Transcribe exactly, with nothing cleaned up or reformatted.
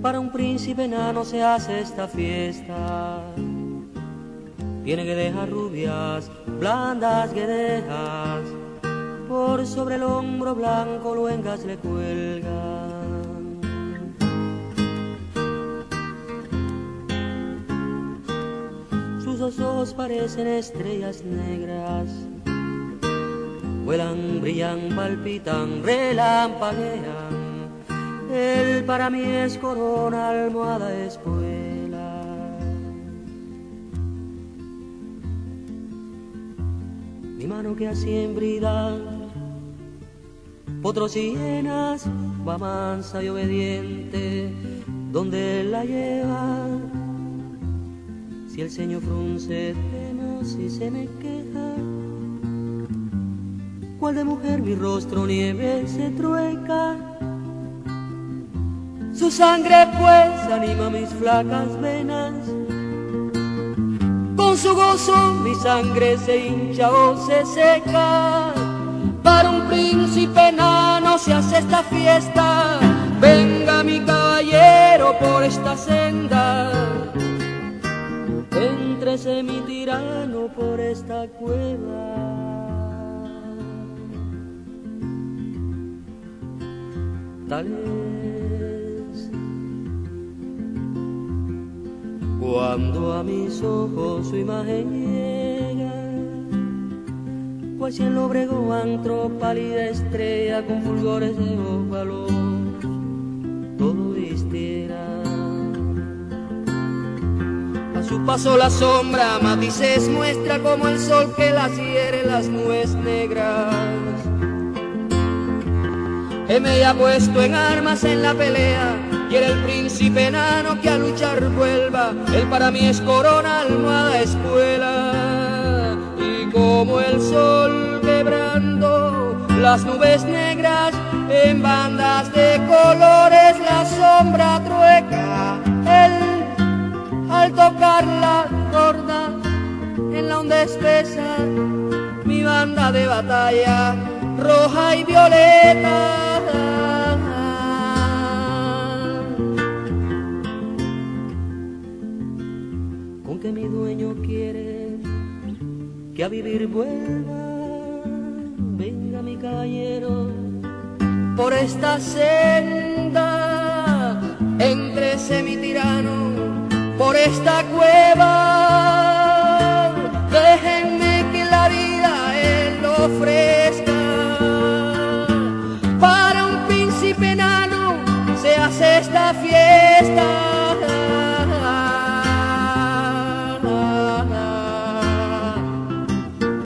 Para un príncipe enano se hace esta fiesta. Tiene que dejar rubias, blandas guedejas, por sobre el hombro blanco luengas le cuelgan. Sus dos ojos parecen estrellas negras, vuelan, brillan, palpitan, relampaguean. Él para mí es corona, almohada, espuela. Mi mano que siempre da potros y hienas, va mansa y obediente donde él la lleva. Si el ceño frunce, temo si se me queja. Cual de mujer mi rostro nieve se trueca. Su sangre pues anima mis flacas venas. Con su gozo mi sangre se hincha o se seca. Para un príncipe enano se hace esta fiesta. Venga mi caballero por esta senda. Éntrese mi tirano por esta cueva. Tal vez cuando a mis ojos su imagen llega, pues si en lóbrego antro pálida estrella con fulgores de óvalos todo vistiera. A su paso la sombra matices muestra como el sol que las hiere las nubes negras. Él me ha puesto en armas en la pelea, y era el príncipe enano que a luchar vuelva. Él para mí es corona, almohada, espuela. Y como el sol quebrando las nubes negras en bandas de colores, la sombra trueca. Él al tocar la corda en la onda espesa, mi banda de batalla roja y violeta. Con que mi dueño quiere que a vivir vuelva, venga mi caballero por esta senda. Éntrese mi tirano por esta cueva. Déjenme que la vida él ofrezca. Para un príncipe enano se hace esta fiesta.